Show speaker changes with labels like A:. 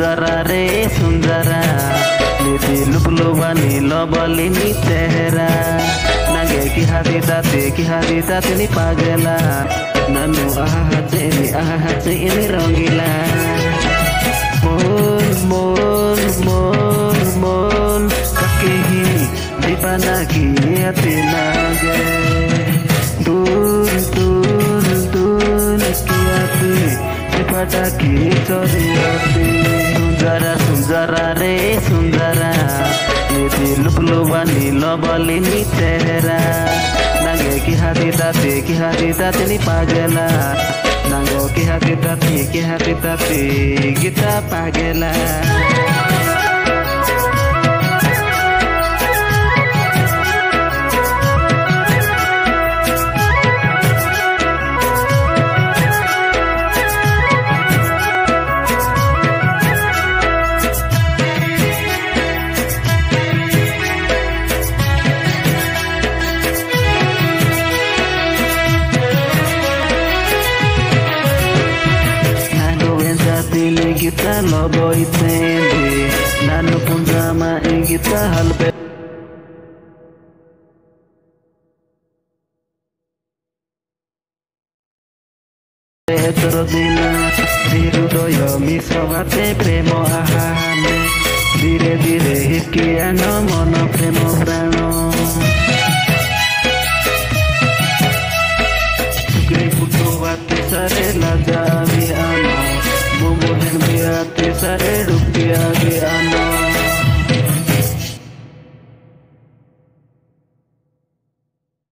A: सुंदरा रे सुंदरा नीति लुबलुबानी लबलिनी चेहरा नागे की hati tate ni pagela nanu aha hati ini rongila mon kakihi di panaki hati nage dun kiati di pataki chori hati सुंदरा रे सुंदरा नीति लुबलुबानी लबलिनी चेहरा नागे की hati tate ni pagela nango की hati tate kita pagela kita lobo itende nanu pun drama kita halbe Trodina dirudoyo misovate premo ahane dire hikiano mono premo prano Sugre putovate sare lajavi ano Bumbuhin biati sare rupiah di ano